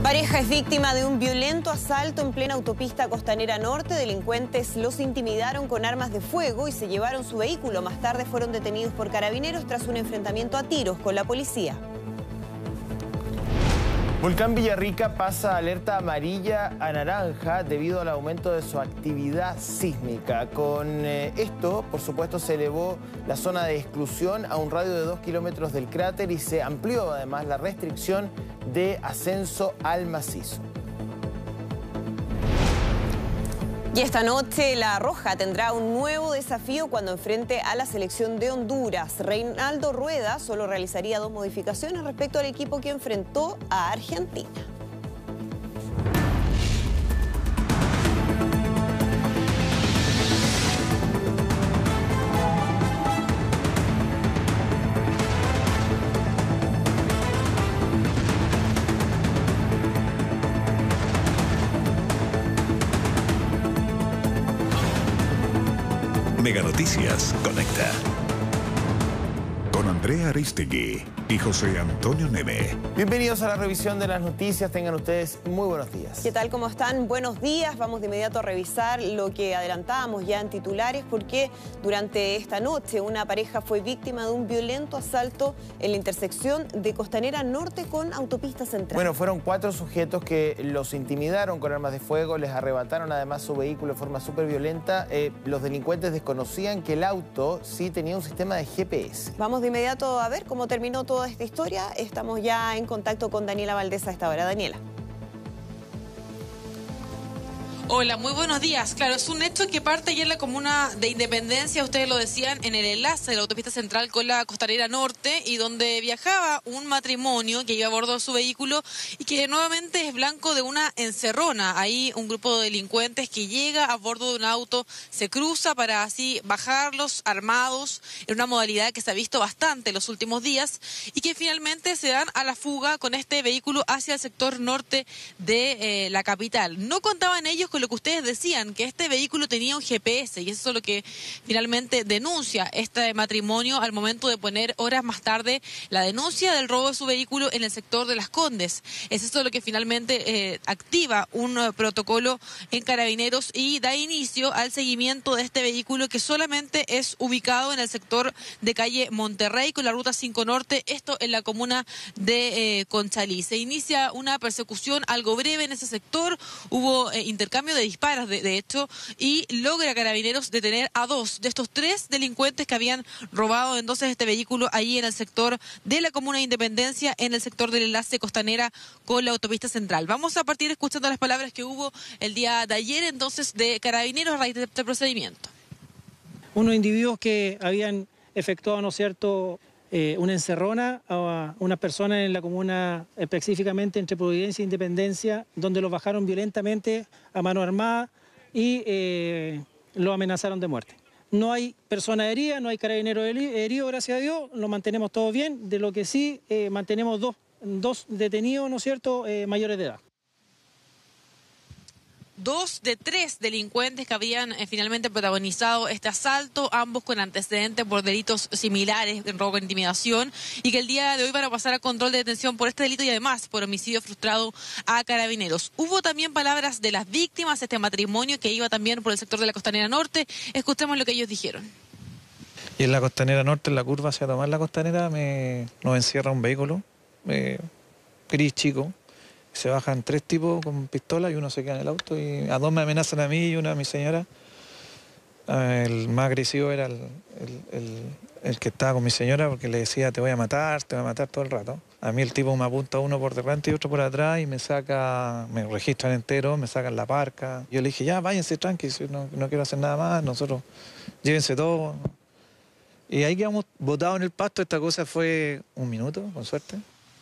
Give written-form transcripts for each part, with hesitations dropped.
Pareja es víctima de un violento asalto en plena autopista Costanera Norte. Delincuentes los intimidaron con armas de fuego y se llevaron su vehículo. Más tarde fueron detenidos por carabineros tras un enfrentamiento a tiros con la policía. Volcán Villarrica pasa alerta amarilla a naranja debido al aumento de su actividad sísmica. Con esto, por supuesto, se elevó la zona de exclusión a un radio de 2 kilómetros del cráter y se amplió además la restricción de ascenso al macizo. Y esta noche La Roja tendrá un nuevo desafío cuando enfrente a la selección de Honduras. Reinaldo Rueda solo realizaría 2 modificaciones respecto al equipo que enfrentó a Argentina. Mega Noticias Conecta. Con Andrea Aristegui y José Antonio Neme. Bienvenidos a la revisión de las noticias. Tengan ustedes muy buenos días. ¿Qué tal? ¿Cómo están? Buenos días. Vamos de inmediato a revisar lo que adelantábamos ya en titulares, porque durante esta noche una pareja fue víctima de un violento asalto en la intersección de Costanera Norte con Autopista Central. Bueno, fueron 4 sujetos que los intimidaron con armas de fuego, les arrebataron además su vehículo de forma súper violenta. Los delincuentes desconocían que el auto sí tenía un sistema de GPS. Vamos de inmediato a ver cómo terminó toda esta historia. Estamos ya en contacto con Daniela Valdés a esta hora. Daniela. Hola, muy buenos días. Claro, es un hecho que parte ya en la comuna de Independencia, ustedes lo decían, en el enlace de la autopista central con la Costanera Norte, y donde viajaba un matrimonio que iba a bordo de su vehículo y que nuevamente es blanco de una encerrona. Ahí un grupo de delincuentes que llega a bordo de un auto, se cruza para así bajarlos armados, en una modalidad que se ha visto bastante en los últimos días, y que finalmente se dan a la fuga con este vehículo hacia el sector norte de la capital. No contaban ellos con lo que ustedes decían, que este vehículo tenía un GPS, y eso es lo que finalmente denuncia este matrimonio al momento de poner horas más tarde la denuncia del robo de su vehículo en el sector de Las Condes. Es eso lo que finalmente activa un protocolo en Carabineros y da inicio al seguimiento de este vehículo, que solamente es ubicado en el sector de calle Monterrey con la ruta 5 Norte, esto en la comuna de Conchalí. Se inicia una persecución algo breve en ese sector, hubo intercambio de disparos de hecho, y logra Carabineros detener a 2 de estos 3 delincuentes que habían robado entonces este vehículo ahí en el sector de la comuna de Independencia, en el sector del enlace Costanera con la autopista central. Vamos a partir escuchando las palabras que hubo el día de ayer entonces de Carabineros a raíz de este procedimiento. Unos individuos que habían efectuado, ¿no es cierto?, una encerrona a unas personas en la comuna, específicamente entre Providencia e Independencia, donde los bajaron violentamente a mano armada y lo amenazaron de muerte. No hay personas heridas, no hay carabineros heridos, gracias a Dios, lo mantenemos todo bien. De lo que sí, mantenemos dos detenidos, ¿no es cierto?, mayores de edad. 2 de 3 delincuentes que habían finalmente protagonizado este asalto, ambos con antecedentes por delitos similares, en robo con intimidación, y que el día de hoy van a pasar a control de detención por este delito y además por homicidio frustrado a Carabineros. Hubo también palabras de las víctimas, este matrimonio que iba también por el sector de la Costanera Norte. Escuchemos lo que ellos dijeron. Y en la Costanera Norte, en la curva hacia tomar la Costanera, nos encierra un vehículo gris chico. Se bajan 3 tipos con pistola y uno se queda en el auto, y a 2 me amenazan a mí y una a mi señora. El más agresivo era el que estaba con mi señora, porque le decía te voy a matar todo el rato. A mí el tipo me apunta uno por delante y otro por atrás y me registran entero, me sacan la parca. Yo le dije ya váyanse tranqui, no quiero hacer nada más, nosotros llévense todo. Y ahí quedamos botados en el pasto. Esta cosa fue 1 minuto, con suerte.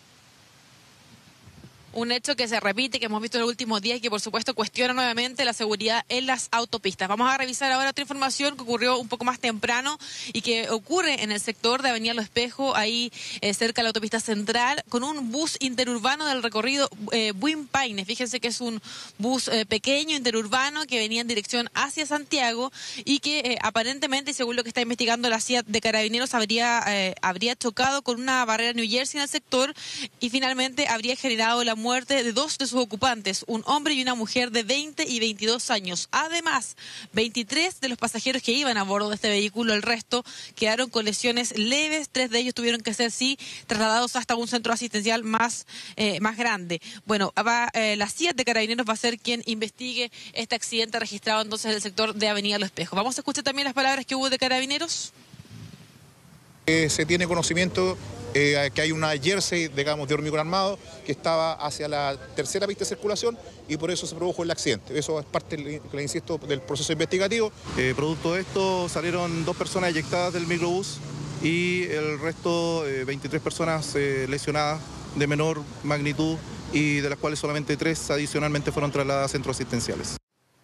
Un hecho que se repite, que hemos visto en los últimos días y que por supuesto cuestiona nuevamente la seguridad en las autopistas. Vamos a revisar ahora otra información que ocurrió un poco más temprano y que ocurre en el sector de Avenida Los Espejos, ahí cerca de la autopista central, con un bus interurbano del recorrido Buin Paine. Fíjense que es un bus pequeño, interurbano, que venía en dirección hacia Santiago y que aparentemente, según lo que está investigando la CIA de Carabineros, habría chocado con una barrera New Jersey en el sector y finalmente habría generado la muerte de 2 de sus ocupantes, un hombre y una mujer de 20 y 22 años. Además, 23 de los pasajeros que iban a bordo de este vehículo, el resto quedaron con lesiones leves. 3 de ellos tuvieron que ser, sí, trasladados hasta un centro asistencial más grande. Bueno, la CIA de Carabineros va a ser quien investigue este accidente registrado entonces en el sector de Avenida Los Espejos. Vamos a escuchar también las palabras que hubo de Carabineros. Se tiene conocimiento que hay una jersey, digamos, de hormigón armado que estaba hacia la tercera pista de circulación y por eso se produjo el accidente. Eso es parte, le insisto, del proceso investigativo. Producto de esto salieron 2 personas eyectadas del microbús y el resto, 23 personas lesionadas de menor magnitud y de las cuales solamente 3 adicionalmente fueron trasladadas a centros asistenciales.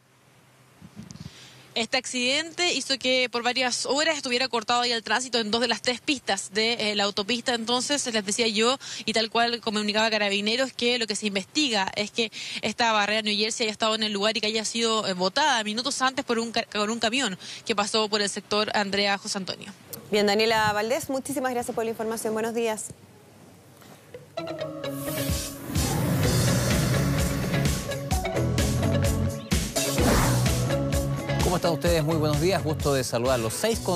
Este accidente hizo que por varias horas estuviera cortado ahí el tránsito en 2 de las 3 pistas de la autopista. Entonces, les decía yo, y tal cual comunicaba Carabineros, que lo que se investiga es que esta barrera New Jersey haya estado en el lugar y que haya sido botada minutos antes por un camión que pasó por el sector Andrea José Antonio. Bien, Daniela Valdés, muchísimas gracias por la información. Buenos días. ¿Cómo están ustedes? Muy buenos días, gusto de saludarlos.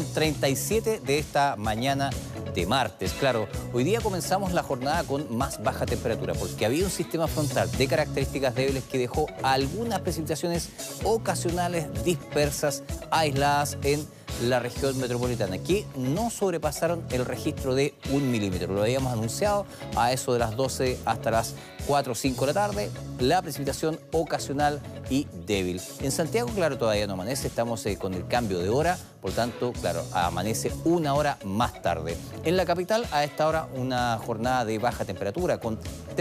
6:37 de esta mañana de martes. Claro, hoy día comenzamos la jornada con más baja temperatura porque había un sistema frontal de características débiles que dejó algunas precipitaciones ocasionales dispersas, aisladas en la región metropolitana, que no sobrepasaron el registro de 1 milímetro. Lo habíamos anunciado a eso de las 12 hasta las 4 o 5 de la tarde, la precipitación ocasional y débil. En Santiago, claro, todavía no amanece, estamos con el cambio de hora, por tanto, claro, amanece 1 hora más tarde. En la capital, a esta hora, una jornada de baja temperatura, con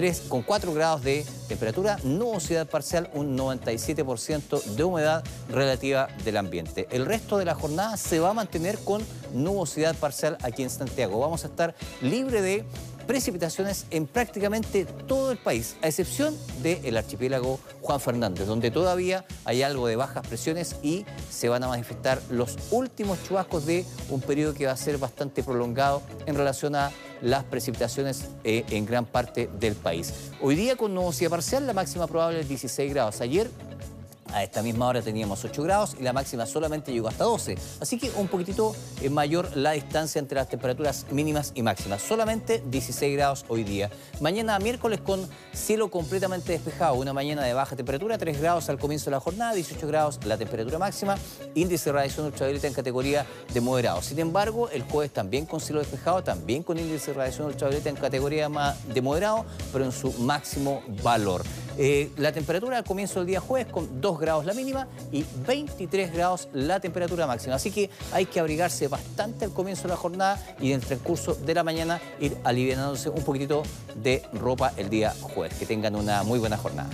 4 grados de temperatura, nubosidad parcial, un 97% de humedad relativa del ambiente. El resto de la jornada se va a mantener con nubosidad parcial aquí en Santiago. Vamos a estar libre de precipitaciones en prácticamente todo el país, a excepción del archipiélago Juan Fernández, donde todavía hay algo de bajas presiones y se van a manifestar los últimos chubascos de un periodo que va a ser bastante prolongado en relación a las precipitaciones en gran parte del país. Hoy día con nubosidad parcial, la máxima probable es 16 grados. Ayer a esta misma hora teníamos 8 grados y la máxima solamente llegó hasta 12. Así que un poquitito mayor la distancia entre las temperaturas mínimas y máximas. Solamente 16 grados hoy día. Mañana miércoles con cielo completamente despejado. Una mañana de baja temperatura, 3 grados al comienzo de la jornada, 18 grados la temperatura máxima. Índice de radiación ultravioleta en categoría de moderado. Sin embargo, el jueves también con cielo despejado, también con índice de radiación ultravioleta en categoría de moderado, pero en su máximo valor. La temperatura al comienzo del día jueves con 2 grados la mínima y 23 grados la temperatura máxima. Así que hay que abrigarse bastante al comienzo de la jornada y en el transcurso de la mañana ir aliviándose un poquitito de ropa el día jueves. Que tengan una muy buena jornada.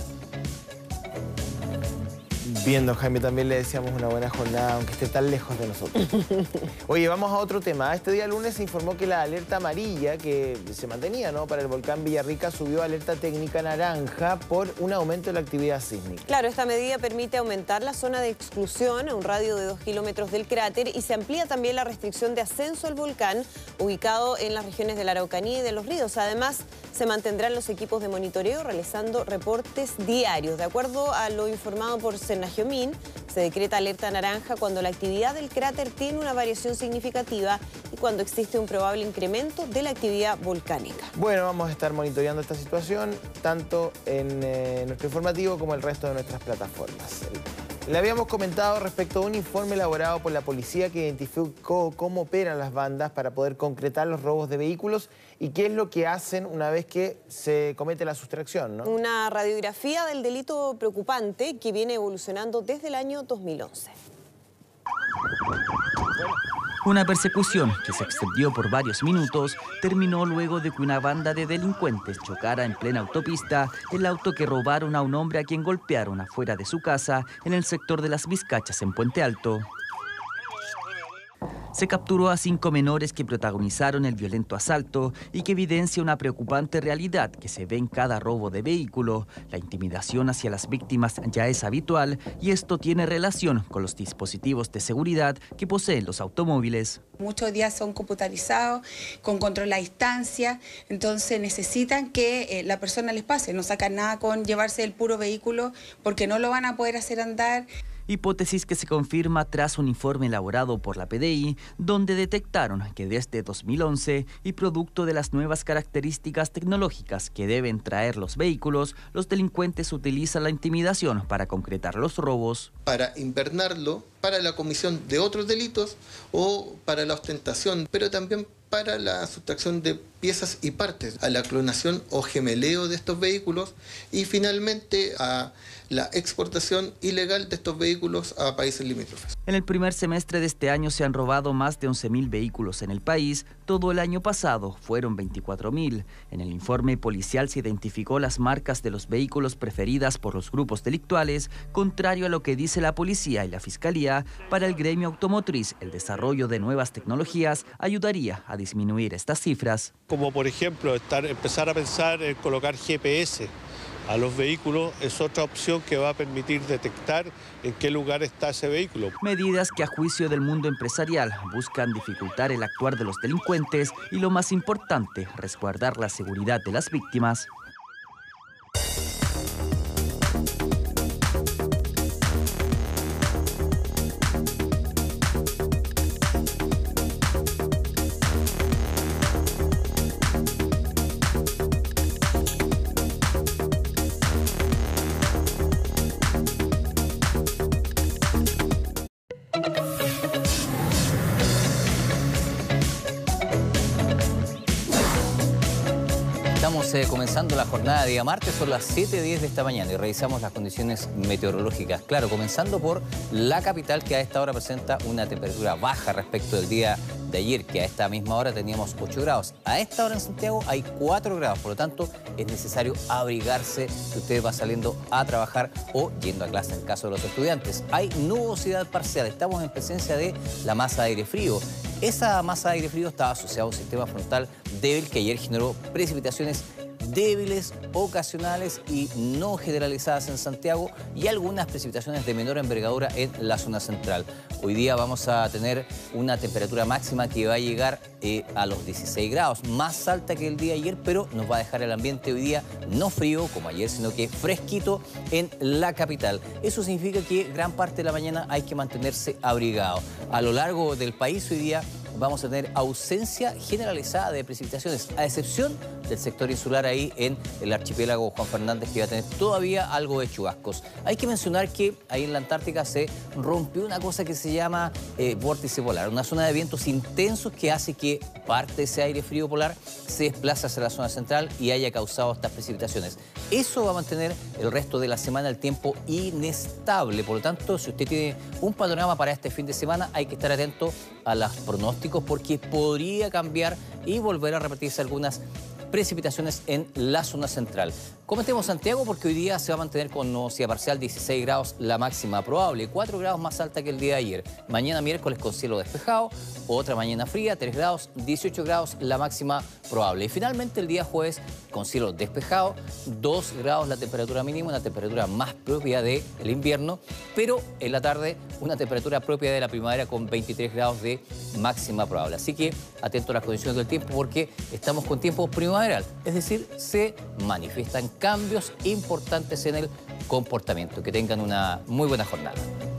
Bien, don Jaime, también le deseamos una buena jornada, aunque esté tan lejos de nosotros. Oye, vamos a otro tema. Este día lunes se informó que la alerta amarilla que se mantenía, ¿no?, para el volcán Villarrica subió a alerta técnica naranja por un aumento de la actividad sísmica. Claro, esta medida permite aumentar la zona de exclusión a un radio de 2 kilómetros del cráter y se amplía también la restricción de ascenso al volcán ubicado en las regiones de la Araucanía y de Los Ríos. Además, se mantendrán los equipos de monitoreo realizando reportes diarios. De acuerdo a lo informado por Senagiomín, se decreta alerta naranja cuando la actividad del cráter tiene una variación significativa y cuando existe un probable incremento de la actividad volcánica. Bueno, vamos a estar monitoreando esta situación tanto en nuestro informativo como el resto de nuestras plataformas. Le habíamos comentado respecto a un informe elaborado por la policía que identificó cómo operan las bandas para poder concretar los robos de vehículos y qué es lo que hacen una vez que se comete la sustracción, ¿no? Una radiografía del delito preocupante que viene evolucionando desde el año 2011. Una persecución que se extendió por varios minutos terminó luego de que una banda de delincuentes chocara en plena autopista el auto que robaron a un hombre a quien golpearon afuera de su casa en el sector de Las Vizcachas en Puente Alto. Se capturó a 5 menores que protagonizaron el violento asalto y que evidencia una preocupante realidad que se ve en cada robo de vehículo. La intimidación hacia las víctimas ya es habitual y esto tiene relación con los dispositivos de seguridad que poseen los automóviles. Muchos días son computarizados, con control a distancia, entonces necesitan que la persona les pase. No sacan nada con llevarse el puro vehículo porque no lo van a poder hacer andar. Hipótesis que se confirma tras un informe elaborado por la PDI, donde detectaron que desde 2011 y producto de las nuevas características tecnológicas que deben traer los vehículos, los delincuentes utilizan la intimidación para concretar los robos. Para invernarlo, para la comisión de otros delitos o para la ostentación, pero también para la sustracción de piezas y partes, a la clonación o gemeleo de estos vehículos y finalmente a la exportación ilegal de estos vehículos a países limítrofes. En el primer semestre de este año se han robado más de 11.000 vehículos en el país. Todo el año pasado fueron 24.000. En el informe policial se identificó las marcas de los vehículos preferidas por los grupos delictuales. Contrario a lo que dice la policía y la fiscalía, para el gremio automotriz el desarrollo de nuevas tecnologías ayudaría a disminuir estas cifras. Como por ejemplo empezar a pensar en colocar GPS a los vehículos es otra opción que va a permitir detectar en qué lugar está ese vehículo. Medidas que a juicio del mundo empresarial buscan dificultar el actuar de los delincuentes y lo más importante, resguardar la seguridad de las víctimas. Estamos comenzando la jornada de día martes, son las 7:10 de esta mañana y revisamos las condiciones meteorológicas. Claro, comenzando por la capital, que a esta hora presenta una temperatura baja respecto del día de ayer, que a esta misma hora teníamos 8 grados. A esta hora en Santiago hay 4 grados, por lo tanto es necesario abrigarse si usted va saliendo a trabajar o yendo a clase en el caso de los estudiantes. Hay nubosidad parcial, estamos en presencia de la masa de aire frío. Esa masa de aire frío estaba asociada a un sistema frontal débil que ayer generó precipitaciones débiles, ocasionales y no generalizadas en Santiago y algunas precipitaciones de menor envergadura en la zona central. Hoy día vamos a tener una temperatura máxima que va a llegar a los 16 grados, más alta que el día de ayer, pero nos va a dejar el ambiente hoy día no frío como ayer, sino que fresquito en la capital. Eso significa que gran parte de la mañana hay que mantenerse abrigado. A lo largo del país hoy día vamos a tener ausencia generalizada de precipitaciones, a excepción del sector insular ahí en el archipiélago Juan Fernández, que va a tener todavía algo de chubascos. Hay que mencionar que ahí en la Antártica se rompió una cosa que se llama vórtice polar, una zona de vientos intensos que hace que parte de ese aire frío polar se desplace hacia la zona central y haya causado estas precipitaciones. Eso va a mantener el resto de la semana el tiempo inestable. Por lo tanto, si usted tiene un panorama para este fin de semana, hay que estar atento a los pronósticos porque podría cambiar y volver a repetirse algunas precipitaciones en la zona central. Comentemos Santiago porque hoy día se va a mantener con nubosidad parcial, 16 grados la máxima probable, 4 grados más alta que el día de ayer. Mañana miércoles con cielo despejado, otra mañana fría, 3 grados, 18 grados la máxima probable. Y finalmente el día jueves con cielo despejado, 2 grados la temperatura mínima, una temperatura más propia del invierno, pero en la tarde una temperatura propia de la primavera con 23 grados de máxima probable. Así que atento a las condiciones del tiempo porque estamos con tiempo primaveral, es decir, se manifiestan cambios importantes en el comportamiento. Que tengan una muy buena jornada.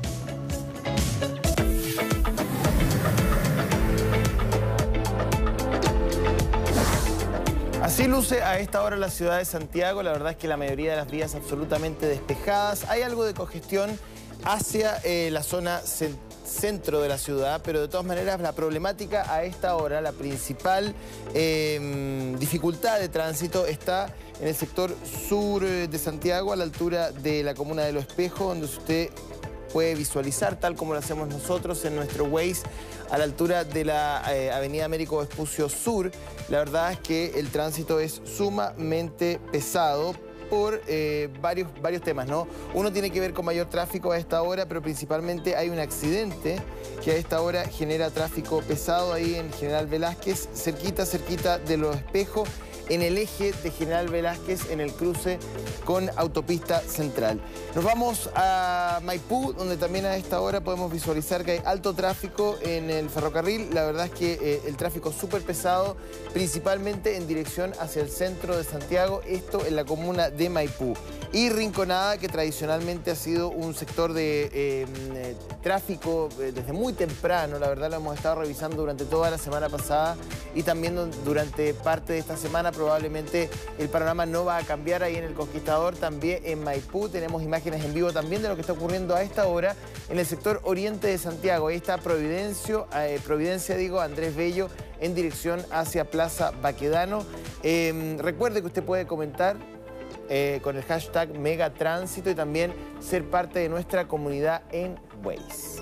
Así luce a esta hora la ciudad de Santiago. La verdad es que la mayoría de las vías absolutamente despejadas. Hay algo de congestión hacia la zona centro de la ciudad, pero de todas maneras la problemática a esta hora, la principal dificultad de tránsito está en el sector sur de Santiago, a la altura de la comuna de Los Espejos, donde usted puede visualizar, tal como lo hacemos nosotros en nuestro Waze, a la altura de la avenida Américo Vespucio Sur. La verdad es que el tránsito es sumamente pesado por varios temas, ¿no? Uno tiene que ver con mayor tráfico a esta hora, pero principalmente hay un accidente que a esta hora genera tráfico pesado ahí en General Velázquez, cerquita de Los Espejos, en el eje de General Velázquez, en el cruce con Autopista Central. Nos vamos a Maipú, donde también a esta hora podemos visualizar que hay alto tráfico en el ferrocarril. La verdad es que el tráfico es súper pesado, principalmente en dirección hacia el centro de Santiago, esto en la comuna de Maipú. Y Rinconada, que tradicionalmente ha sido un sector de tráfico desde muy temprano, la verdad lo hemos estado revisando durante toda la semana pasada y también durante parte de esta semana. Probablemente el panorama no va a cambiar ahí en el Conquistador, también en Maipú. Tenemos imágenes en vivo también de lo que está ocurriendo a esta hora en el sector oriente de Santiago. Ahí está Providencia, Andrés Bello, en dirección hacia Plaza Baquedano. Recuerde que usted puede comentar con el hashtag Megatránsito y también ser parte de nuestra comunidad en Waze.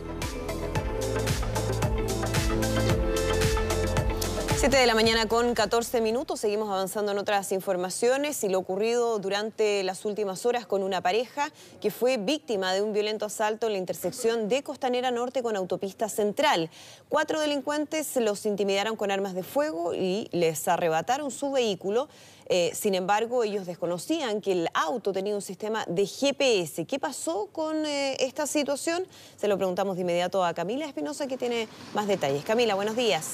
7 de la mañana con 14 minutos, seguimos avanzando en otras informaciones y lo ocurrido durante las últimas horas con una pareja que fue víctima de un violento asalto en la intersección de Costanera Norte con Autopista Central. 4 delincuentes los intimidaron con armas de fuego y les arrebataron su vehículo. Sin embargo, ellos desconocían que el auto tenía un sistema de GPS. ¿Qué pasó con esta situación? Se lo preguntamos de inmediato a Camila Espinosa, que tiene más detalles. Camila, buenos días.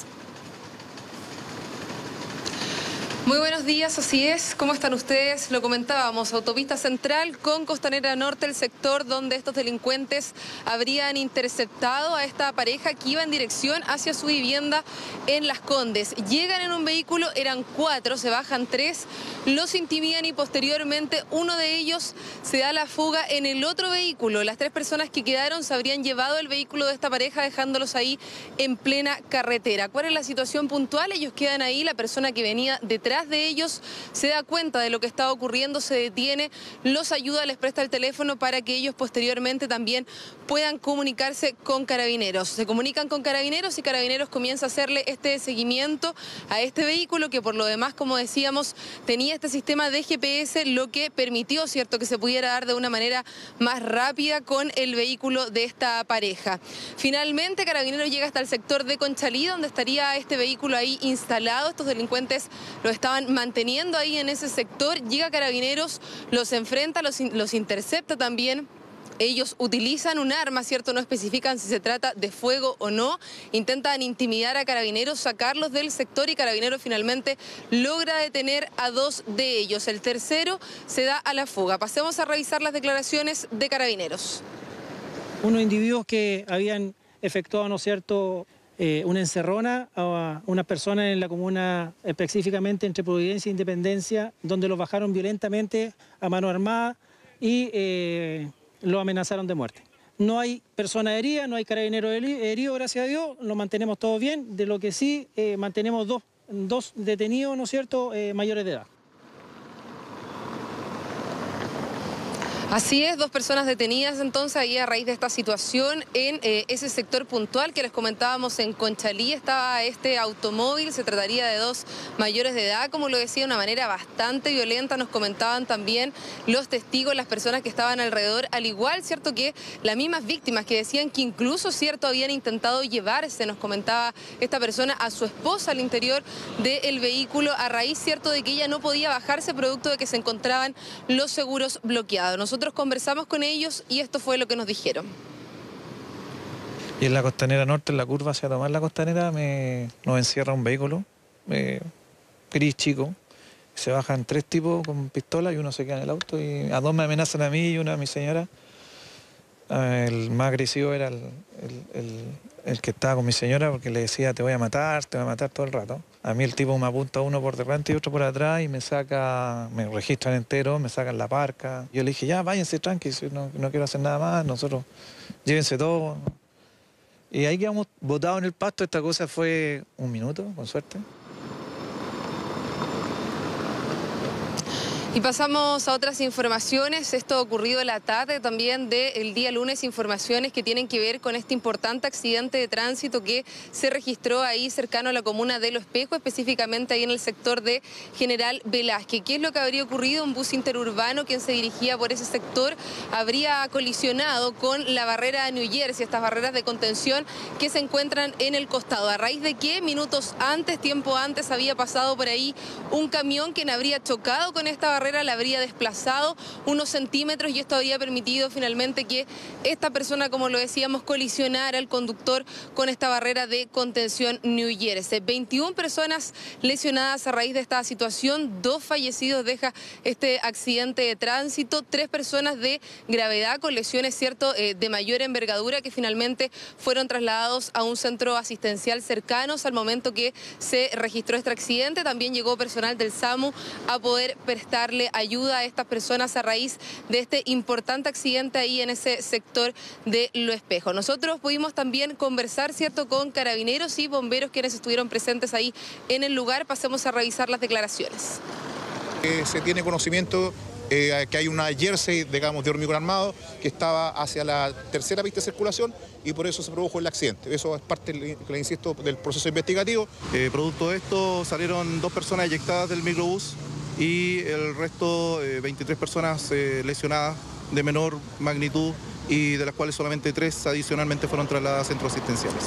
Muy buenos días, así es. ¿Cómo están ustedes? Lo comentábamos, Autopista Central con Costanera Norte, el sector donde estos delincuentes habrían interceptado a esta pareja que iba en dirección hacia su vivienda en Las Condes. Llegan en un vehículo, eran 4, se bajan 3, los intimidan y posteriormente uno de ellos se da la fuga en el otro vehículo. Las 3 personas que quedaron se habrían llevado el vehículo de esta pareja dejándolos ahí en plena carretera. ¿Cuál es la situación puntual? Ellos quedan ahí, la persona que venía detrás de ellos se da cuenta de lo que está ocurriendo, se detiene, los ayuda, les presta el teléfono para que ellos posteriormente también puedan comunicarse con Carabineros. Se comunican con Carabineros y Carabineros comienza a hacerle este seguimiento a este vehículo que por lo demás, como decíamos, tenía este sistema de GPS, lo que permitió, ¿cierto?, que se pudiera dar de una manera más rápida con el vehículo de esta pareja. Finalmente, Carabineros llega hasta el sector de Conchalí, donde estaría este vehículo ahí instalado. Estos delincuentes lo estaban manteniendo ahí en ese sector. Llega Carabineros, los enfrenta, los intercepta también. Ellos utilizan un arma, ¿cierto? No especifican si se trata de fuego o no. Intentan intimidar a Carabineros, sacarlos del sector y Carabineros finalmente logra detener a 2 de ellos. El tercero se da a la fuga. Pasemos a revisar las declaraciones de Carabineros. Unos individuos que habían efectuado, ¿no es cierto?, una encerrona a una persona en la comuna, específicamente entre Providencia e Independencia, donde los bajaron violentamente a mano armada y lo amenazaron de muerte. No hay persona herida, no hay carabinero herido, gracias a Dios, lo mantenemos todo bien. De lo que sí, mantenemos dos detenidos, ¿no es cierto?, mayores de edad. Así es, 2 personas detenidas entonces ahí a raíz de esta situación en ese sector puntual que les comentábamos en Conchalí. Estaba este automóvil, se trataría de 2 mayores de edad, como lo decía, de una manera bastante violenta. Nos comentaban también los testigos, las personas que estaban alrededor, al igual, ¿cierto?, que las mismas víctimas que decían que incluso, ¿cierto?, habían intentado llevarse, nos comentaba esta persona, a su esposa al interior del vehículo a raíz, ¿cierto?, de que ella no podía bajarse producto de que se encontraban los seguros bloqueados. Nosotros conversamos con ellos y esto fue lo que nos dijeron. Y en la Costanera Norte, en la curva hacia tomar la Costanera, nos encierra un vehículo gris chico. Se bajan 3 tipos con pistola y uno se queda en el auto y a 2 me amenazan a mí y una a mi señora. El más agresivo era el que estaba con mi señora porque le decía te voy a matar todo el rato. A mí el tipo me apunta uno por delante y otro por atrás y me registran entero, me sacan la parca. Yo le dije, ya, váyanse tranqui, no quiero hacer nada más, nosotros, llévense todo. Y ahí quedamos botados en el pasto, esta cosa fue 1 minuto, con suerte. Y pasamos a otras informaciones. Esto ocurrido la tarde también del día lunes, informaciones que tienen que ver con este importante accidente de tránsito que se registró ahí cercano a la comuna de Lo Espejo, específicamente ahí en el sector de General Velázquez. ¿Qué es lo que habría ocurrido? Un bus interurbano quien se dirigía por ese sector habría colisionado con la barrera New Jersey, estas barreras de contención que se encuentran en el costado. A raíz de que minutos antes, tiempo antes, había pasado por ahí un camión quien habría chocado con esta barrera, la habría desplazado unos centímetros y esto habría permitido finalmente que esta persona, como lo decíamos, colisionara al conductor con esta barrera de contención New Jersey. 21 personas lesionadas a raíz de esta situación, 2 fallecidos deja este accidente de tránsito, 3 personas de gravedad con lesiones, cierto, de mayor envergadura que finalmente fueron trasladados a un centro asistencial cercanos al momento que se registró este accidente. También llegó personal del SAMU a poder prestarle ayuda a estas personas a raíz de este importante accidente ahí en ese sector de Lo Espejo. Nosotros pudimos también conversar, cierto, con carabineros y bomberos quienes estuvieron presentes ahí en el lugar. Pasemos a revisar las declaraciones. Se tiene conocimiento que hay una jersey, digamos, de hormigón armado que estaba hacia la tercera pista de circulación y por eso se produjo el accidente. Eso es parte, le insisto, del proceso investigativo. Producto de esto salieron 2 personas eyectadas del microbús y el resto, 23 personas lesionadas de menor magnitud y de las cuales solamente 3 adicionalmente fueron trasladadas a centros asistenciales.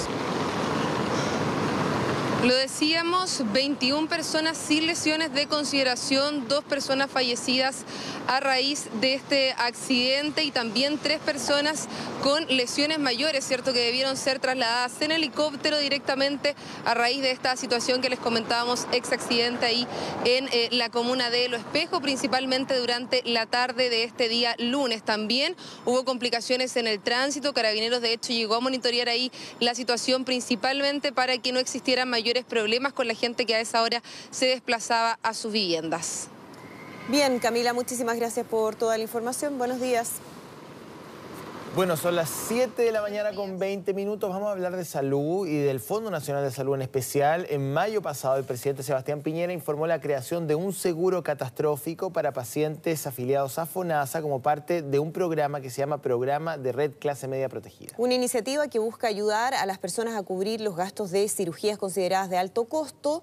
Lo decíamos, 21 personas sin lesiones de consideración, 2 personas fallecidas a raíz de este accidente y también 3 personas con lesiones mayores, ¿cierto?, que debieron ser trasladadas en helicóptero directamente a raíz de esta situación que les comentábamos, ex accidente ahí en la comuna de Lo Espejo, principalmente durante la tarde de este día lunes. También hubo complicaciones en el tránsito, Carabineros de hecho llegó a monitorear ahí la situación principalmente para que no existieran mayores problemas con la gente que a esa hora se desplazaba a sus viviendas. Bien, Camila, muchísimas gracias por toda la información. Buenos días. Bueno, son las 7 de la mañana con 20 minutos. Vamos a hablar de salud y del Fondo Nacional de Salud en especial. En mayo pasado, el presidente Sebastián Piñera informó la creación de un seguro catastrófico para pacientes afiliados a FONASA como parte de un programa que se llama Programa de Red Clase Media Protegida. Una iniciativa que busca ayudar a las personas a cubrir los gastos de cirugías consideradas de alto costo.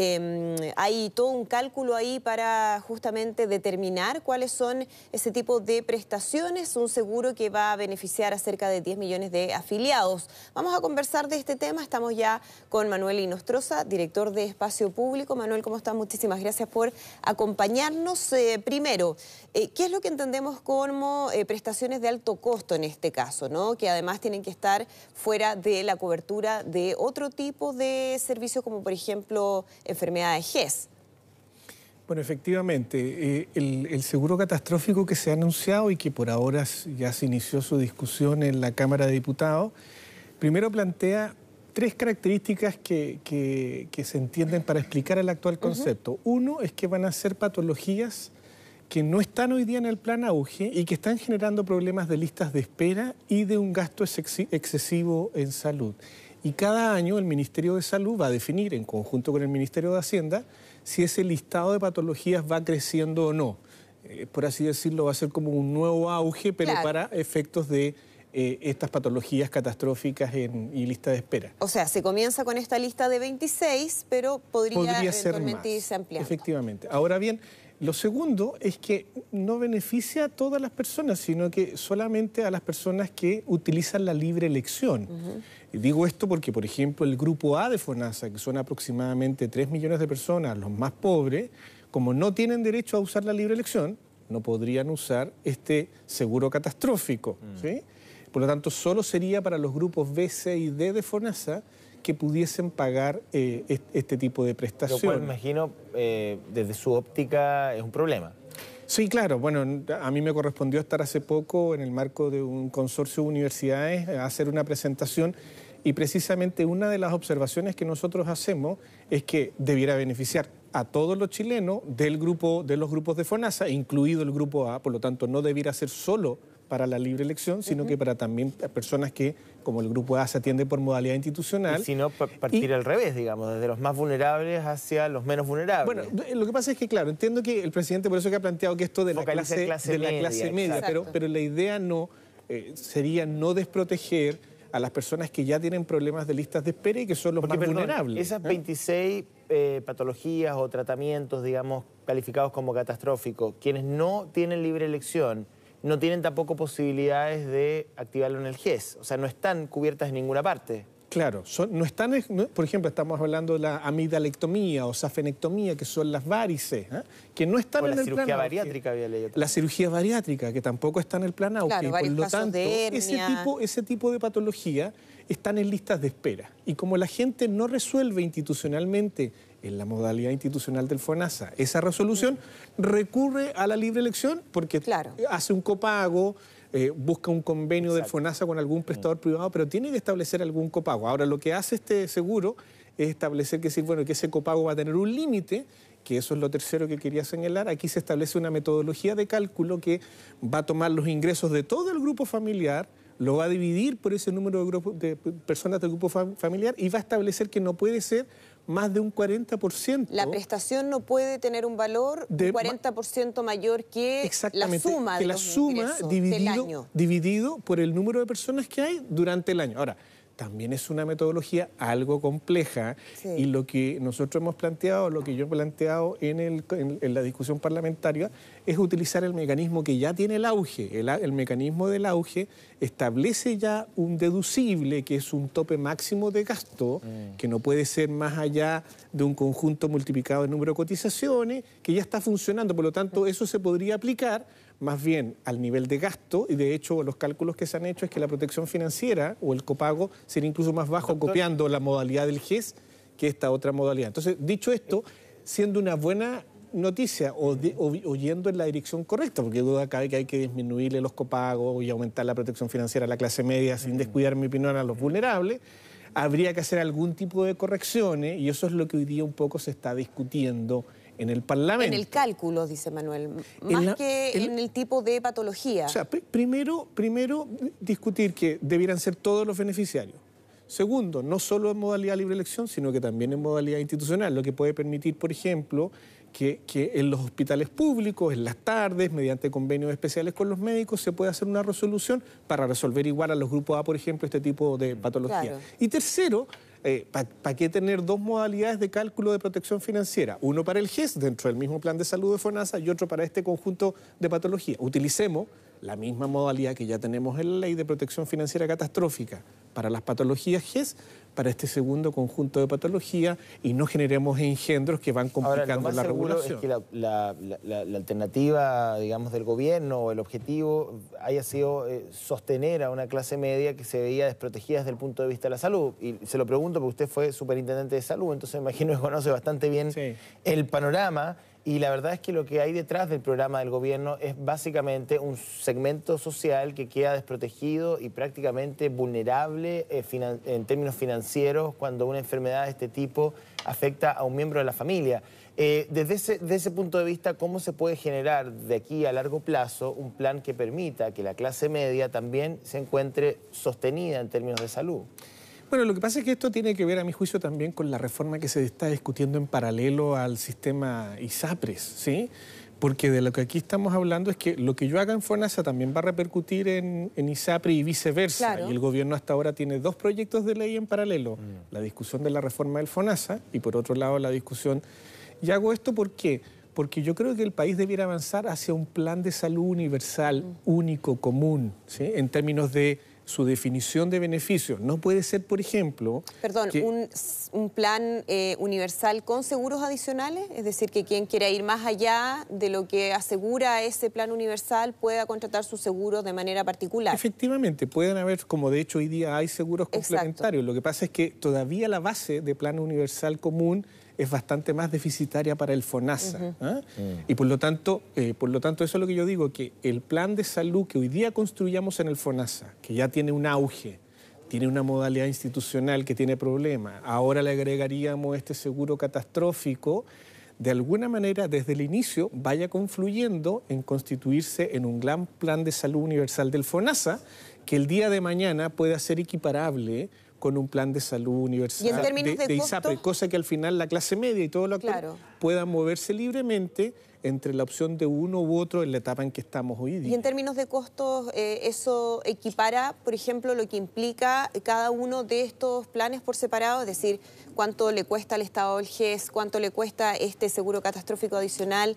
Hay todo un cálculo ahí para justamente determinar cuáles son ese tipo de prestaciones. Un seguro que va a beneficiar a cerca de 10 millones de afiliados. Vamos a conversar de este tema. Estamos ya con Manuel Inostroza, director de Espacio Público. Manuel, ¿cómo estás? Muchísimas gracias por acompañarnos. Primero, ¿qué es lo que entendemos como prestaciones de alto costo en este caso, ¿no? Que además tienen que estar fuera de la cobertura de otro tipo de servicios como por ejemplo enfermedades GES. Bueno, efectivamente, el seguro catastrófico que se ha anunciado y que por ahora ya se inició su discusión en la Cámara de Diputados, primero plantea 3 características que se entienden para explicar el actual concepto. Uno es que van a ser patologías que no están hoy día en el plan auge y que están generando problemas de listas de espera y de un gasto excesivo en salud. Y cada año el Ministerio de Salud va a definir, en conjunto con el Ministerio de Hacienda, si ese listado de patologías va creciendo o no. Por así decirlo, va a ser como un nuevo auge, pero claro, para efectos de estas patologías catastróficas y lista de espera. O sea, se comienza con esta lista de 26, pero podría eventualmente irse ampliando. Efectivamente. Ahora bien, lo segundo es que no beneficia a todas las personas, sino que solamente a las personas que utilizan la libre elección. Y digo esto porque, por ejemplo, el grupo A de FONASA, que son aproximadamente 3 millones de personas, los más pobres, como no tienen derecho a usar la libre elección, no podrían usar este seguro catastrófico, ¿sí? Por lo tanto, solo sería para los grupos B, C y D de FONASA que pudiesen pagar este tipo de prestación. Lo cual, me imagino, desde su óptica es un problema. Sí, claro. Bueno, a mí me correspondió estar hace poco en el marco de un consorcio de universidades a hacer una presentación y precisamente una de las observaciones que nosotros hacemos es que debiera beneficiar a todos los chilenos de los grupos de FONASA, incluido el grupo A, por lo tanto no debiera ser solo para la libre elección, sino que para también personas que, como el Grupo A, se atiende por modalidad institucional. Y si no, partir al revés, digamos, desde los más vulnerables hacia los menos vulnerables. Bueno, lo que pasa es que, claro, entiendo que el presidente por eso que ha planteado que esto de la clase media, pero la idea no sería no desproteger a las personas que ya tienen problemas de listas de espera y que son los más vulnerables. Esas 26 patologías o tratamientos, digamos, calificados como catastróficos, quienes no tienen libre elección, no tienen tampoco posibilidades de activarlo en el GES. O sea, no están cubiertas en ninguna parte. Claro, no están, por ejemplo, estamos hablando de la amidalectomía o safenectomía, que son las varices, que no están en el plan. La cirugía bariátrica había leído. La cirugía bariátrica, que tampoco está en el plan AUGE. Claro, y por lo tanto, ese tipo de patología están en listas de espera. Y como la gente no resuelve institucionalmente en la modalidad institucional del FONASA esa resolución, recurre a la libre elección porque hace un copago, busca un convenio del FONASA con algún prestador privado, pero tiene que establecer algún copago. Ahora, lo que hace este seguro es establecer que ese copago va a tener un límite, que eso es lo tercero que quería señalar. Aquí se establece una metodología de cálculo que va a tomar los ingresos de todo el grupo familiar, lo va a dividir por ese número de personas del grupo familiar y va a establecer que no puede ser más de un 40%. La prestación no puede tener un valor un 40% mayor que la suma de los ingresos del año. Dividido por el número de personas que hay durante el año. Ahora, también es una metodología algo compleja y lo que nosotros hemos planteado, lo que yo he planteado en la discusión parlamentaria, es utilizar el mecanismo que ya tiene el AUGE. El mecanismo del AUGE establece ya un deducible, que es un tope máximo de gasto, que no puede ser más allá de un conjunto multiplicado de número de cotizaciones, que ya está funcionando. Por lo tanto, eso se podría aplicar más bien al nivel de gasto, y de hecho los cálculos que se han hecho es que la protección financiera o el copago sería incluso más bajo, copiando la modalidad del GES que esta otra modalidad. Entonces, dicho esto, siendo una buena noticia o yendo en la dirección correcta, porque duda cabe que hay que disminuirle los copagos y aumentar la protección financiera a la clase media sin descuidar, en mi opinión, a los vulnerables, habría que hacer algún tipo de correcciones y eso es lo que hoy día un poco se está discutiendo en el Parlamento. En el cálculo, dice Manuel, más que en el tipo de patología. O sea, primero discutir que debieran ser todos los beneficiarios. Segundo, no solo en modalidad libre elección, sino que también en modalidad institucional, lo que puede permitir, por ejemplo, que en los hospitales públicos, en las tardes, mediante convenios especiales con los médicos, se pueda hacer una resolución para resolver igual a los grupos A, por ejemplo, este tipo de patología. Claro. Y tercero, ¿para qué tener dos modalidades de cálculo de protección financiera? Uno para el GES, dentro del mismo plan de salud de FONASA, y otro para este conjunto de patologías. Utilicemos la misma modalidad que ya tenemos en la ley de protección financiera catastrófica para las patologías GES, para este segundo conjunto de patologías, y no generemos engendros que van complicando la regulación. Es que la alternativa, digamos, del gobierno o el objetivo haya sido sostener a una clase media que se veía desprotegida desde el punto de vista de la salud. Y se lo pregunto porque usted fue superintendente de salud, entonces me imagino que conoce bastante bien el panorama. Y la verdad es que lo que hay detrás del programa del gobierno es básicamente un segmento social que queda desprotegido y prácticamente vulnerable en términos financieros cuando una enfermedad de este tipo afecta a un miembro de la familia. Desde ese punto de vista, ¿cómo se puede generar de aquí a largo plazo un plan que permita que la clase media también se encuentre sostenida en términos de salud? Bueno, lo que pasa es que esto tiene que ver, a mi juicio, también con la reforma que se está discutiendo en paralelo al sistema ISAPRES, ¿sí? Porque de lo que aquí estamos hablando es que lo que yo haga en FONASA también va a repercutir en ISAPRES y viceversa. Claro. Y el gobierno hasta ahora tiene dos proyectos de ley en paralelo. La discusión de la reforma del FONASA y, por otro lado, la discusión... Y hago esto ¿por qué? Porque yo creo que el país debiera avanzar hacia un plan de salud universal, único, común, ¿sí? En términos de su definición de beneficios. No puede ser, por ejemplo... Perdón, un plan universal con seguros adicionales, es decir, que quien quiera ir más allá de lo que asegura ese plan universal pueda contratar sus seguros de manera particular. Efectivamente, pueden haber, como de hecho hoy día hay seguros complementarios. Lo que pasa es que todavía la base de plan universal común es bastante más deficitaria para el FONASA. Y por lo tanto, eso es lo que yo digo, que el plan de salud que hoy día construyamos en el FONASA, que ya tiene un auge, tiene una modalidad institucional que tiene problemas, ahora le agregaríamos este seguro catastrófico, de alguna manera desde el inicio vaya confluyendo en constituirse en un gran plan de salud universal del FONASA, que el día de mañana pueda ser equiparable con un plan de salud universal ¿Y en términos de ISAPRE, cosa que al final la clase media y todos los actores puedan moverse libremente entre la opción de uno u otro en la etapa en que estamos hoy día. Y en términos de costos, ¿eso equipara, por ejemplo, lo que implica cada uno de estos planes por separado? Es decir, ¿cuánto le cuesta al Estado del GES? ¿Cuánto le cuesta este seguro catastrófico adicional?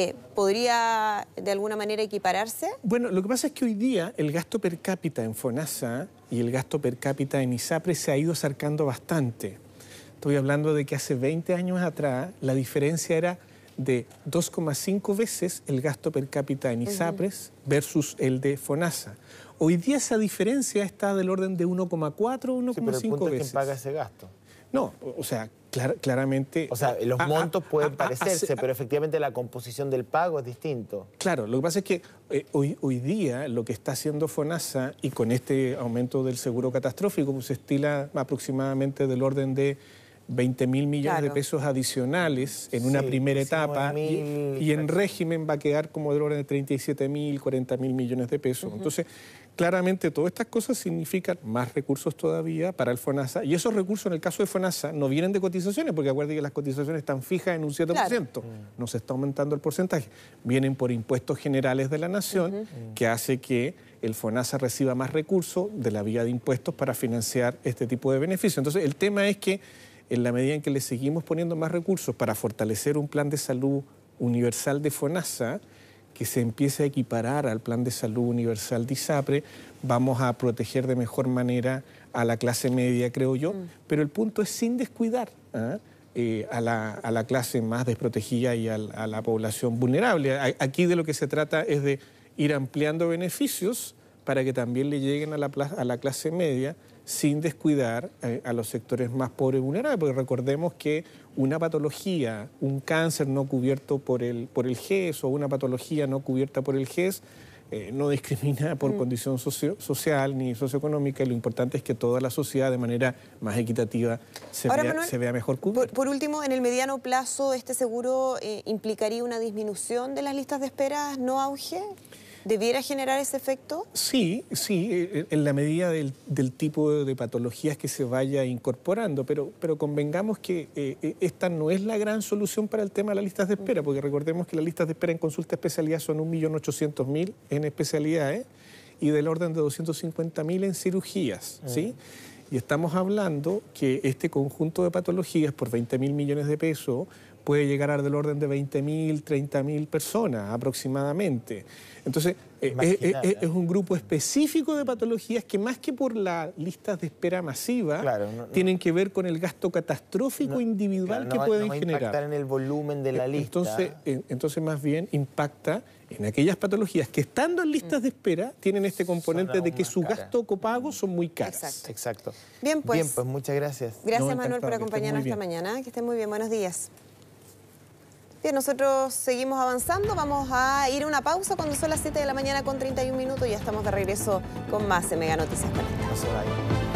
¿Podría de alguna manera equipararse? Bueno, lo que pasa es que hoy día el gasto per cápita en FONASA y el gasto per cápita en ISAPRE se ha ido acercando bastante. Estoy hablando de que hace 20 años atrás la diferencia era de 2,5 veces el gasto per cápita en ISAPRES versus el de FONASA. Hoy día esa diferencia está del orden de 1,4 o 1,5 pero el punto veces. es quién paga ese gasto. No, o sea, claramente... O sea, los montos pueden parecerse, pero efectivamente la composición del pago es distinto. Claro, lo que pasa es que hoy día lo que está haciendo FONASA y con este aumento del seguro catastrófico pues se estila aproximadamente del orden de 20.000 millones de pesos adicionales en una primera etapa y en régimen va a quedar como del orden de 37.000, 40.000 millones de pesos. Entonces, claramente todas estas cosas significan más recursos todavía para el FONASA y esos recursos en el caso de FONASA no vienen de cotizaciones porque acuérdense que las cotizaciones están fijas en un 7%, no se está aumentando el porcentaje, vienen por impuestos generales de la nación que hace que el FONASA reciba más recursos de la vía de impuestos para financiar este tipo de beneficios. Entonces, el tema es que en la medida en que le seguimos poniendo más recursos para fortalecer un plan de salud universal de FONASA, que se empiece a equiparar al plan de salud universal de ISAPRE, vamos a proteger de mejor manera a la clase media, creo yo. Pero el punto es sin descuidar a la clase más desprotegida y a la población vulnerable. Aquí de lo que se trata es de ir ampliando beneficios para que también le lleguen a la clase media sin descuidar a los sectores más pobres y vulnerables, porque recordemos que una patología, un cáncer no cubierto por el GES o una patología no cubierta por el GES, no discrimina por condición social ni socioeconómica, y lo importante es que toda la sociedad de manera más equitativa se vea mejor cubierta. Por último, en el mediano plazo, ¿este seguro implicaría una disminución de las listas de espera, no auge? ¿Debiera generar ese efecto? Sí, en la medida del tipo de patologías que se vaya incorporando, pero convengamos que esta no es la gran solución para el tema de las listas de espera, porque recordemos que las listas de espera en consulta de especialidad son 1.800.000 en especialidades y del orden de 250.000 en cirugías, ¿sí? Y estamos hablando que este conjunto de patologías por 20.000 millones de pesos puede llegar a del orden de 20.000, 30.000 personas aproximadamente. Entonces, es un grupo específico de patologías que más que por las listas de espera masiva, tienen que ver con el gasto catastrófico individual que pueden generar. Impactar en el volumen de la lista. Entonces, más bien impacta en aquellas patologías que estando en listas de espera tienen este componente de que su gasto copago son muy caras. Exacto. Bien, pues muchas gracias. Gracias, Manuel, por acompañarnos esta mañana. Que estén muy bien, buenos días. Bien, nosotros seguimos avanzando, vamos a ir a una pausa cuando son las 7 de la mañana con 31 minutos y ya estamos de regreso con más en Mega Noticias Conectadas. No se vayan.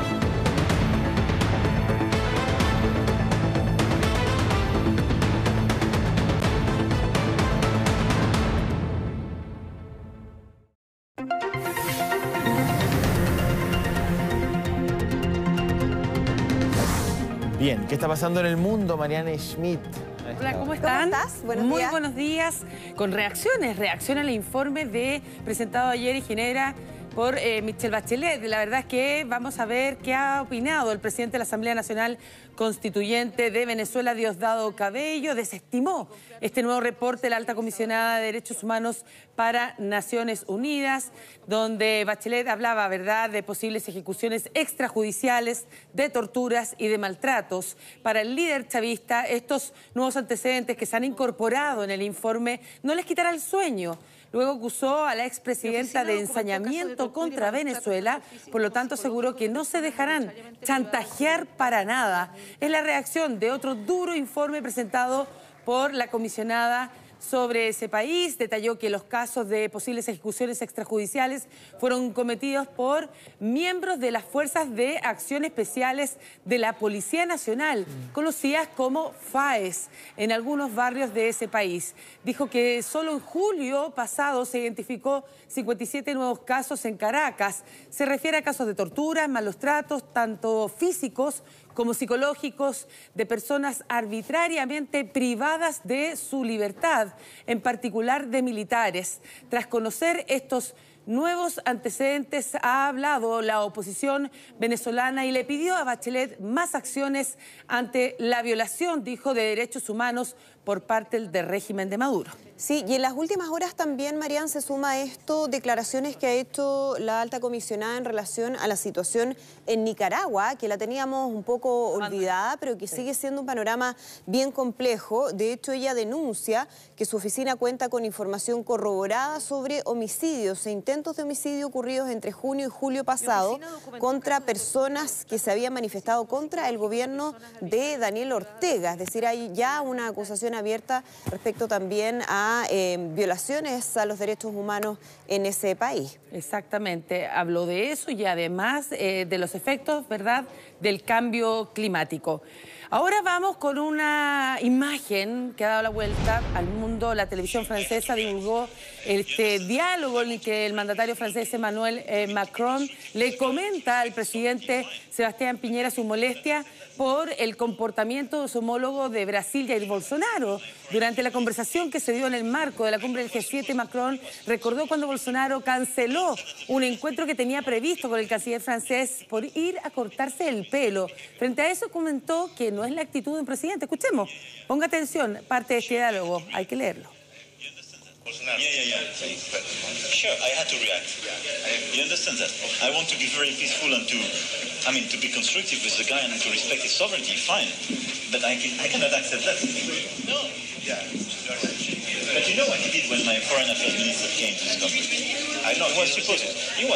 Bien, ¿qué está pasando en el mundo, Mariana Schmidt? Hola, ¿cómo están? ¿Cómo estás? Buenos Muy días. buenos días. Con reacción al informe presentado ayer en Ginebra por Michelle Bachelet. La verdad es que vamos a ver qué ha opinado el presidente de la Asamblea Nacional Constituyente de Venezuela, Diosdado Cabello. Desestimó este nuevo reporte de la Alta Comisionada de Derechos Humanos para Naciones Unidas, donde Bachelet hablaba, ¿verdad?, de posibles ejecuciones extrajudiciales, de torturas y de maltratos. Para el líder chavista, estos nuevos antecedentes que se han incorporado en el informe no les quitará el sueño. Luego acusó a la expresidenta de ensañamiento contra Venezuela, por lo tanto aseguró que no se dejarán chantajear para nada. Es la reacción de otro duro informe presentado por la comisionada sobre ese país. Detalló que los casos de posibles ejecuciones extrajudiciales fueron cometidos por miembros de las Fuerzas de Acción Especiales de la Policía Nacional, conocidas como FAES, en algunos barrios de ese país. Dijo que solo en julio pasado se identificó 57 nuevos casos en Caracas. Se refiere a casos de tortura, malos tratos, tanto físicos como psicológicos, de personas arbitrariamente privadas de su libertad, en particular de militares. Tras conocer estos nuevos antecedentes, ha hablado la oposición venezolana y le pidió a Bachelet más acciones ante la violación, dijo, de derechos humanos por parte del régimen de Maduro. Sí, y en las últimas horas también, Marian, se suma a esto declaraciones que ha hecho la alta comisionada en relación a la situación en Nicaragua, que la teníamos un poco olvidada, pero que sigue siendo un panorama bien complejo. De hecho, ella denuncia que su oficina cuenta con información corroborada sobre homicidios e intentos de homicidio ocurridos entre junio y julio pasado contra personas que se habían manifestado contra el gobierno de Daniel Ortega. Es decir, hay ya una acusación abierta respecto también a violaciones a los derechos humanos en ese país. Exactamente, habló de eso y además de los efectos, ¿verdad?, del cambio climático. Ahora vamos con una imagen que ha dado la vuelta al mundo. La televisión francesa divulgó este diálogo en el que el mandatario francés Emmanuel Macron le comenta al presidente Sebastián Piñera su molestia por el comportamiento de su homólogo de Brasil, Jair Bolsonaro. Durante la conversación que se dio en el marco de la cumbre del G7, Macron recordó cuando Bolsonaro canceló un encuentro que tenía previsto con el canciller francés por ir a cortarse el pelo. Frente a eso comentó que no es la actitud de un presidente. Escuchemos, ponga atención, parte de este diálogo, hay que leerlo. Bolsonaro. Sure, I had to react. You understand that? I want to be very peaceful and to be constructive with the guy and to respect his sovereignty, fine. But I cannot accept that. No. Yeah. But you know what he did when my foreign affairs minister came to this country? I know. He was supposed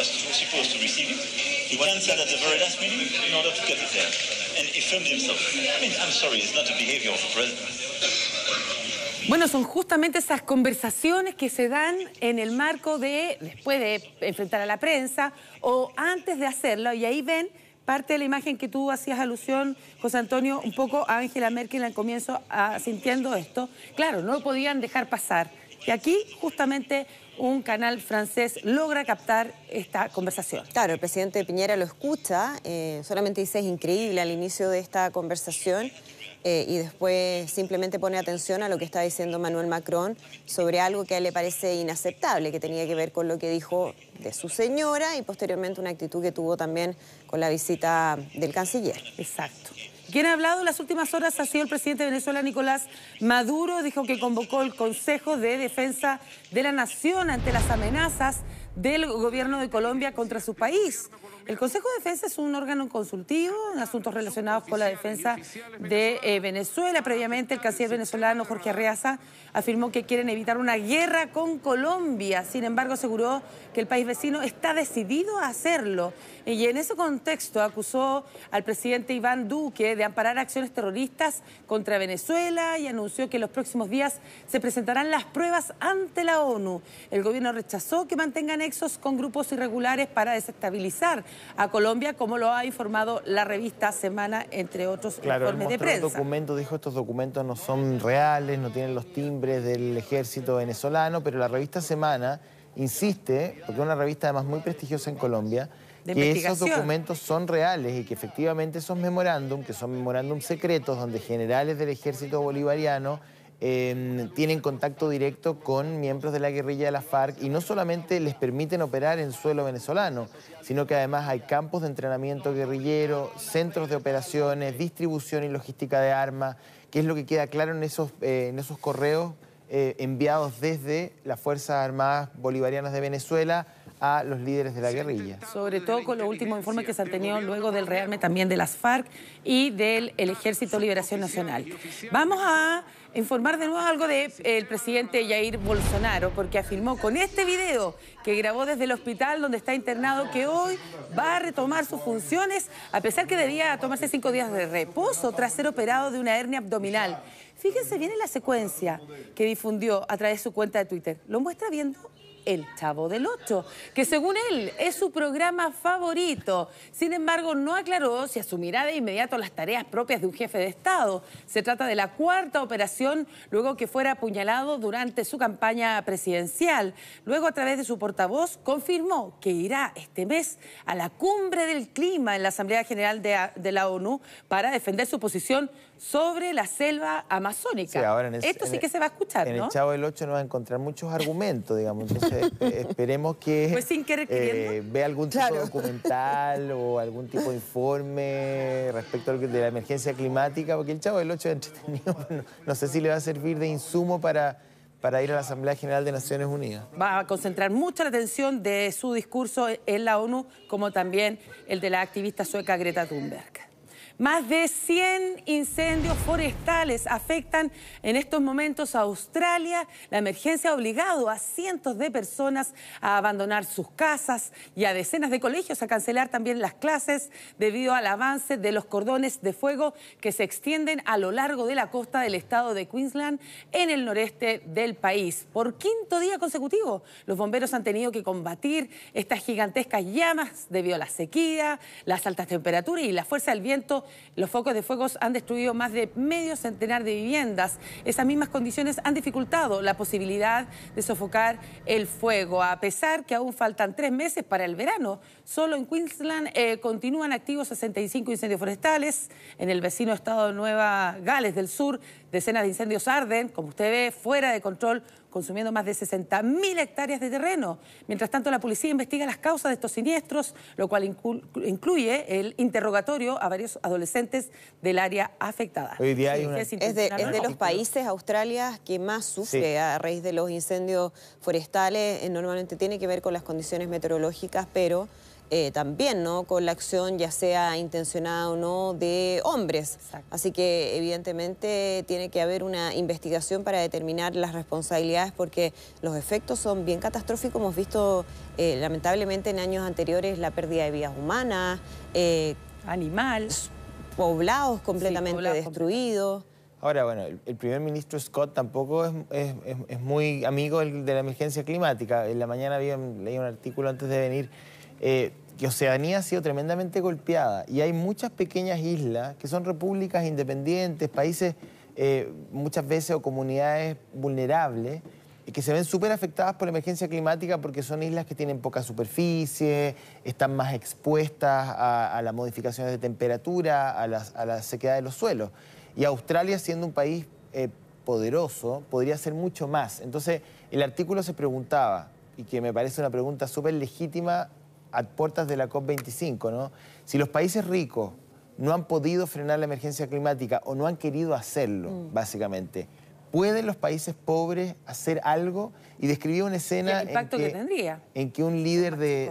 to receive it. He cancelled at the very last minute in order to cut it there. And he filmed himself. I'm sorry, it's not the behavior of a president. Bueno, son justamente esas conversaciones que se dan en el marco de, después de enfrentar a la prensa o antes de hacerlo, y ahí ven parte de la imagen que tú hacías alusión, José Antonio, un poco a Angela Merkel al comienzo sintiendo esto. Claro, no lo podían dejar pasar. Y aquí justamente un canal francés logra captar esta conversación. Claro, el presidente Piñera lo escucha, solamente dice es increíble al inicio de esta conversación. Y después simplemente pone atención a lo que está diciendo Emmanuel Macron sobre algo que a él le parece inaceptable, que tenía que ver con lo que dijo de su señora y posteriormente una actitud que tuvo también con la visita del canciller. Exacto. Quien ha hablado en las últimas horas ha sido el presidente de Venezuela, Nicolás Maduro. Dijo que convocó el Consejo de Defensa de la Nación ante las amenazas del gobierno de Colombia contra su país. El Consejo de Defensa es un órgano consultivo en asuntos relacionados con la defensa de Venezuela. Previamente, el canciller venezolano Jorge Arreaza afirmó que quieren evitar una guerra con Colombia. Sin embargo, aseguró que el país vecino está decidido a hacerlo. Y en ese contexto acusó al presidente Iván Duque de amparar acciones terroristas contra Venezuela y anunció que en los próximos días se presentarán las pruebas ante la ONU. El gobierno rechazó que mantengan nexos con grupos irregulares para desestabilizar a Colombia, como lo ha informado la revista Semana, entre otros informes de prensa. Documentos, dijo, estos documentos no son reales, no tienen los timbres del ejército venezolano, pero la revista Semana insiste, porque es una revista además muy prestigiosa en Colombia, que esos documentos son reales y que efectivamente esos memorándum, que son memorándum secretos, donde generales del ejército bolivariano tienen contacto directo con miembros de la guerrilla de la FARC y no solamente les permiten operar en suelo venezolano, sino que además hay campos de entrenamiento guerrillero, centros de operaciones, distribución y logística de armas, que es lo que queda claro en esos correos enviados desde las Fuerzas Armadas Bolivarianas de Venezuela a los líderes de la guerrilla. Sobre todo con los últimos informes que se han tenido luego del rearme también de las FARC y del Ejército de Liberación Nacional. Vamos a informar de nuevo algo del presidente Jair Bolsonaro, porque afirmó con este video que grabó desde el hospital donde está internado que hoy va a retomar sus funciones, a pesar que debía tomarse 5 días de reposo tras ser operado de una hernia abdominal. Fíjense bien en la secuencia que difundió a través de su cuenta de Twitter. Lo muestra viendo El Chavo del Ocho, que según él es su programa favorito. Sin embargo, no aclaró si asumirá de inmediato las tareas propias de un jefe de Estado. Se trata de la cuarta operación luego que fuera apuñalado durante su campaña presidencial. Luego, a través de su portavoz, confirmó que irá este mes a la cumbre del clima en la Asamblea General de la ONU para defender su posición sobre la selva amazónica. Sí, ahora esto sí que se va a escuchar, ¿no? En El Chavo del Ocho no va a encontrar muchos argumentos, digamos. Entonces, esperemos que pues sin querer queriendo. Vea algún tipo de documental o algún tipo de informe respecto de la emergencia climática, porque El Chavo del Ocho es entretenido. No sé si le va a servir de insumo para ir a la Asamblea General de Naciones Unidas. Va a concentrar mucha la atención de su discurso en la ONU, como también el de la activista sueca Greta Thunberg. Más de 100 incendios forestales afectan en estos momentos a Australia. La emergencia ha obligado a cientos de personas a abandonar sus casas y a decenas de colegios a cancelar también las clases debido al avance de los cordones de fuego que se extienden a lo largo de la costa del estado de Queensland en el noreste del país. Por quinto día consecutivo, los bomberos han tenido que combatir estas gigantescas llamas debido a la sequía, las altas temperaturas y la fuerza del viento. Los focos de fuego han destruido más de medio centenar de viviendas. Esas mismas condiciones han dificultado la posibilidad de sofocar el fuego. A pesar que aún faltan 3 meses para el verano, solo en Queensland continúan activos 65 incendios forestales. En el vecino estado de Nueva Gales del Sur, decenas de incendios arden, como usted ve, fuera de control, consumiendo más de 60.000 hectáreas de terreno. Mientras tanto, la policía investiga las causas de estos siniestros, lo cual incluye el interrogatorio a varios adolescentes del área afectada. Hoy día hay es de los países, Australia, que más sufre a raíz de los incendios forestales. Normalmente tiene que ver con las condiciones meteorológicas, pero también, ¿no?, con la acción, ya sea intencionada o no, de hombres. Exacto. Así que evidentemente tiene que haber una investigación para determinar las responsabilidades, porque los efectos son bien catastróficos. Hemos visto lamentablemente en años anteriores la pérdida de vidas humanas, animales, poblados completamente destruidos. Ahora, bueno, el primer ministro Scott tampoco es muy amigo de la emergencia climática. En la mañana leí un artículo antes de venir que Oceanía ha sido tremendamente golpeada y hay muchas pequeñas islas que son repúblicas independientes, países muchas veces o comunidades vulnerables que se ven súper afectadas por la emergencia climática porque son islas que tienen poca superficie, están más expuestas a las modificaciones de temperatura, a la sequedad de los suelos. Y Australia, siendo un país poderoso, podría hacer mucho más. Entonces, el artículo se preguntaba, y que me parece una pregunta súper legítima a puertas de la COP25, ¿no? Si los países ricos no han podido frenar la emergencia climática o no han querido hacerlo, básicamente, ¿pueden los países pobres hacer algo? Y describía una escena en que un líder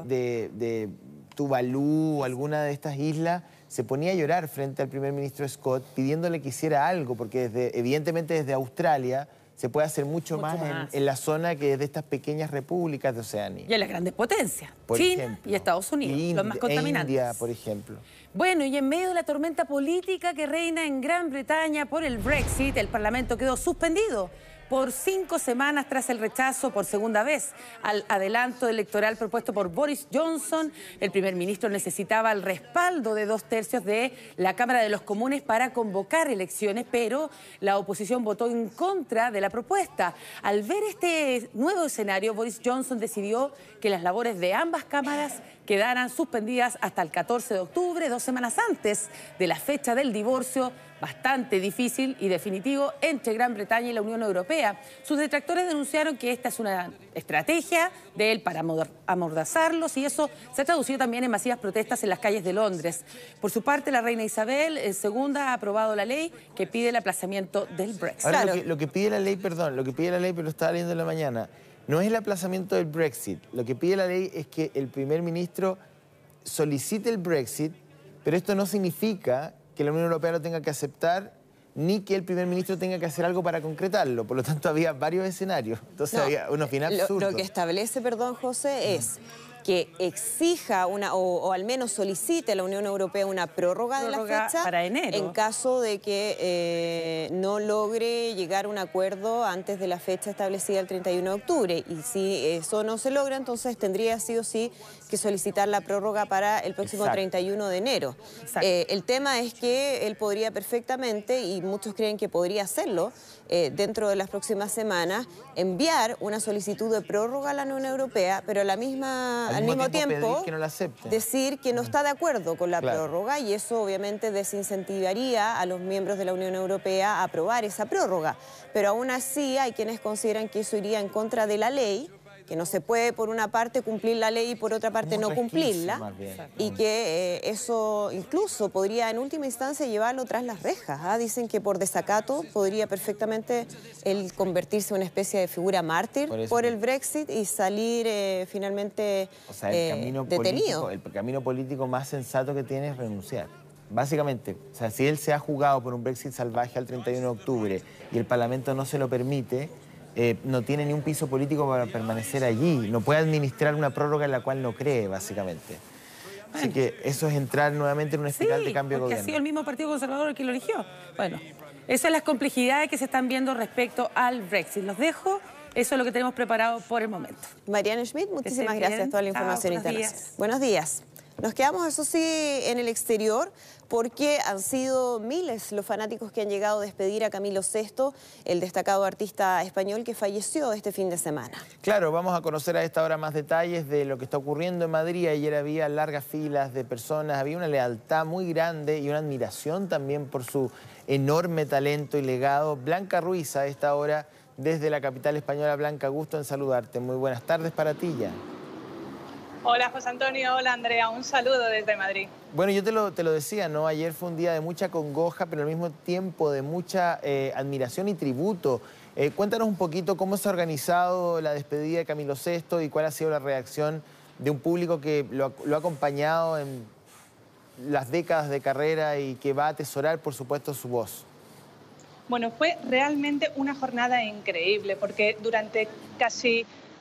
de Tuvalu o alguna de estas islas se ponía a llorar frente al primer ministro Scott pidiéndole que hiciera algo, porque evidentemente desde Australia se puede hacer mucho más. En la zona que es de estas pequeñas repúblicas de Oceanía. Y en las grandes potencias, China y Estados Unidos, los más contaminantes. India, por ejemplo. Bueno, y en medio de la tormenta política que reina en Gran Bretaña por el Brexit, el Parlamento quedó suspendido por 5 semanas tras el rechazo por segunda vez al adelanto electoral propuesto por Boris Johnson. El primer ministro necesitaba el respaldo de 2/3 de la Cámara de los Comunes para convocar elecciones, pero la oposición votó en contra de la propuesta. Al ver este nuevo escenario, Boris Johnson decidió que las labores de ambas cámaras quedaran suspendidas hasta el 14 de octubre, 2 semanas antes de la fecha del divorcio bastante difícil y definitivo entre Gran Bretaña y la Unión Europea. Sus detractores denunciaron que esta es una estrategia de él para amordazarlos, y eso se ha traducido también en masivas protestas en las calles de Londres. Por su parte, la reina Isabel II ha aprobado la ley que pide el aplazamiento del Brexit. Ahora, lo que pide la ley, perdón, lo que pide la ley, pero lo estaba leyendo en la mañana, no es el aplazamiento del Brexit. Lo que pide la ley es que el primer ministro solicite el Brexit, pero esto no significa que la Unión Europea lo tenga que aceptar, ni que el primer ministro tenga que hacer algo para concretarlo. Por lo tanto, había varios escenarios. Entonces había unos finales absurdos. Lo que establece, perdón, José, es que exija o al menos solicite a la Unión Europea una prórroga de la fecha para enero, en caso de que no logre llegar a un acuerdo antes de la fecha establecida el 31 de octubre. Y si eso no se logra, entonces tendría sí o sí que solicitar la prórroga para el próximo 31 de enero. El tema es que él podría perfectamente, y muchos creen que podría hacerlo, dentro de las próximas semanas, enviar una solicitud de prórroga a la Unión Europea, pero al mismo tiempo que no la acepte. Decir que no está de acuerdo con la prórroga, y eso obviamente desincentivaría a los miembros de la Unión Europea a aprobar esa prórroga. Pero aún así hay quienes consideran que eso iría en contra de la ley, que no se puede por una parte cumplir la ley y por otra parte no cumplirla, y que eso incluso podría en última instancia llevarlo tras las rejas. Dicen que por desacato podría perfectamente él convertirse en una especie de figura mártir por el Brexit y salir finalmente detenido. El camino político más sensato que tiene es renunciar. Básicamente, o sea, si él se ha jugado por un Brexit salvaje al 31 de octubre y el Parlamento no se lo permite, no tiene ni un piso político para permanecer allí. No puede administrar una prórroga en la cual no cree, básicamente. Así que eso es entrar nuevamente en una espiral de cambio de gobierno. Ha sido el mismo Partido Conservador el que lo eligió. Bueno, esas son las complejidades que se están viendo respecto al Brexit. Los dejo. Eso es lo que tenemos preparado por el momento. Mariana Schmidt, muchísimas gracias por toda la información internacional. Buenos días. Nos quedamos, eso sí, en el exterior, porque han sido miles los fanáticos que han llegado a despedir a Camilo VI, el destacado artista español que falleció este fin de semana. Claro, vamos a conocer a esta hora más detalles de lo que está ocurriendo en Madrid. Ayer había largas filas de personas, había una lealtad muy grande y una admiración también por su enorme talento y legado. Blanca Ruiz, a esta hora, desde la capital española. Blanca, gusto en saludarte. Muy buenas tardes para ti ya. Hola José Antonio, hola Andrea, un saludo desde Madrid. Bueno, yo te lo decía, ¿no? Ayer fue un día de mucha congoja, pero al mismo tiempo de mucha admiración y tributo. Cuéntanos un poquito cómo se ha organizado la despedida de Camilo VI y cuál ha sido la reacción de un público que lo ha acompañado en las décadas de carrera y que va a atesorar, por supuesto, su voz. Bueno, fue realmente una jornada increíble porque durante casi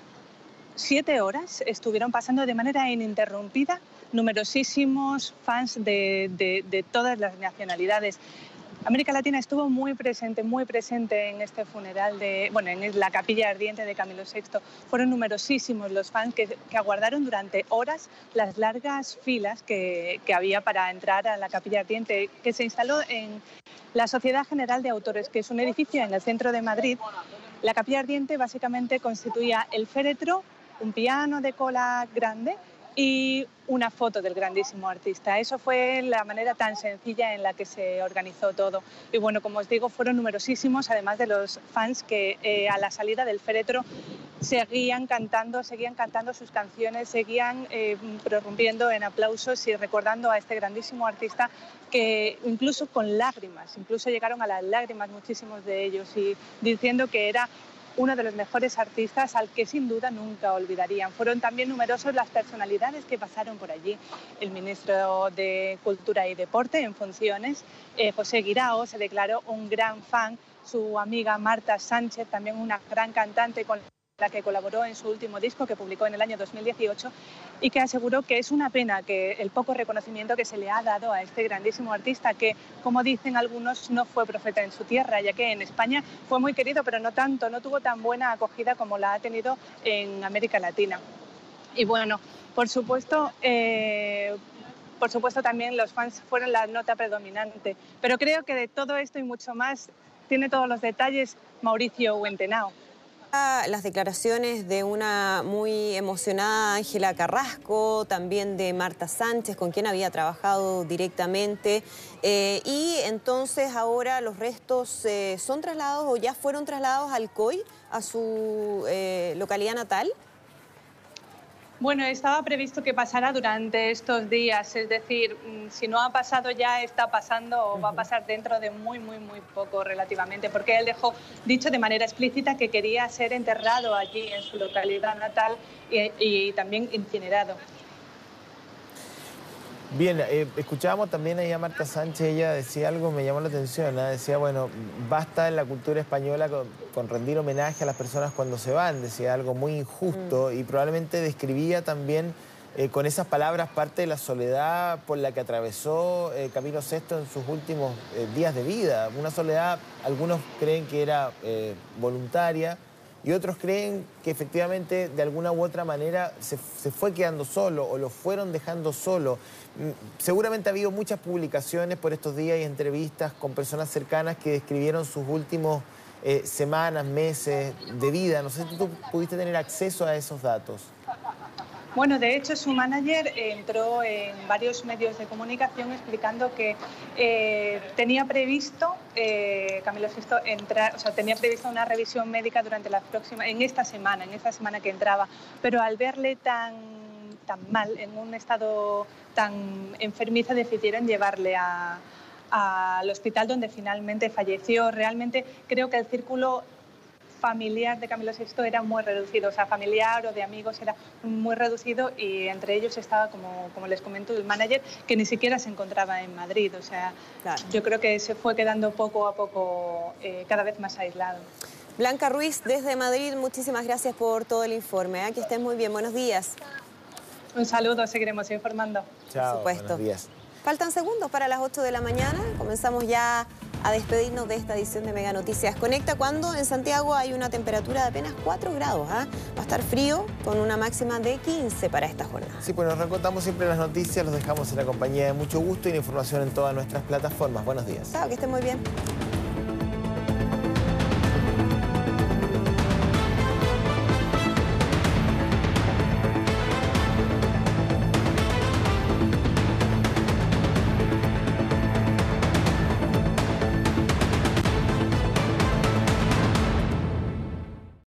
7 horas estuvieron pasando de manera ininterrumpida numerosísimos fans de todas las nacionalidades. América Latina estuvo muy presente en este funeral, en la capilla ardiente de Camilo VI. Fueron numerosísimos los fans que aguardaron durante horas las largas filas que había para entrar a la capilla ardiente, que se instaló en la Sociedad General de Autores, que es un edificio en el centro de Madrid. La capilla ardiente básicamente constituía el féretro, un piano de cola grande y una foto del grandísimo artista. Eso fue la manera tan sencilla en la que se organizó todo. Y bueno, como os digo, fueron numerosísimos, además de los fans que a la salida del féretro seguían cantando sus canciones, seguían prorrumpiendo en aplausos y recordando a este grandísimo artista que incluso con lágrimas, incluso llegaron a las lágrimas muchísimos de ellos, y diciendo que era uno de los mejores artistas al que sin duda nunca olvidarían. Fueron también numerosos las personalidades que pasaron por allí. El ministro de Cultura y Deporte en funciones, José Guirao, se declaró un gran fan. Su amiga Marta Sánchez, también una gran cantante con la que colaboró en su último disco que publicó en el año 2018 y que aseguró que es una pena que el poco reconocimiento que se le ha dado a este grandísimo artista que, como dicen algunos, no fue profeta en su tierra, ya que en España fue muy querido, pero no tanto, no tuvo tan buena acogida como la ha tenido en América Latina. Y bueno, por supuesto también los fans fueron la nota predominante, pero creo que de todo esto y mucho más tiene todos los detalles Mauricio Huentenao. Las declaraciones de una muy emocionada Ángela Carrasco, también de Marta Sánchez, con quien había trabajado directamente. Y entonces ahora los restos son trasladados o ya fueron trasladados al COI, a su localidad natal. Bueno, estaba previsto que pasara durante estos días, es decir, si no ha pasado ya, está pasando o va a pasar dentro de muy poco relativamente, porque él dejó dicho de manera explícita que quería ser enterrado allí en su localidad natal y también incinerado. Bien, escuchábamos también ahí a Marta Sánchez, ella decía algo, me llamó la atención, decía, bueno, basta en la cultura española con rendir homenaje a las personas cuando se van, decía algo muy injusto y probablemente describía también con esas palabras parte de la soledad por la que atravesó Camilo VI en sus últimos días de vida. Una soledad, algunos creen que era voluntaria y otros creen que efectivamente de alguna u otra manera se fue quedando solo o lo fueron dejando solo. Seguramente ha habido muchas publicaciones por estos días y entrevistas con personas cercanas que describieron sus últimos semanas, meses de vida. No sé si tú pudiste tener acceso a esos datos. Bueno, de hecho, su manager entró en varios medios de comunicación explicando que tenía previsto, Camilo VI, tenía previsto una revisión médica durante en esta semana que entraba, pero al verle tan mal, en un estado tan enfermizo, decidieron llevarle al hospital donde finalmente falleció. Realmente creo que el círculo familiar de Camilo VI era muy reducido, o sea, familiar o de amigos era muy reducido y entre ellos estaba, como les comento, el manager que ni siquiera se encontraba en Madrid, o sea, claro. Yo creo que se fue quedando poco a poco cada vez más aislado. Blanca Ruiz, desde Madrid, muchísimas gracias por todo el informe, que estés muy bien, buenos días. Un saludo, seguiremos informando. Chao, por supuesto. Buenos días. Faltan segundos para las 8 de la mañana, comenzamos ya a despedirnos de esta edición de Mega Noticias Conecta, cuando en Santiago hay una temperatura de apenas 4 grados. Va a estar frío con una máxima de 15 para esta jornada. Sí, pues nos recontamos siempre las noticias, los dejamos en la compañía de mucho gusto y la información en todas nuestras plataformas. Buenos días. Chao, que estén muy bien.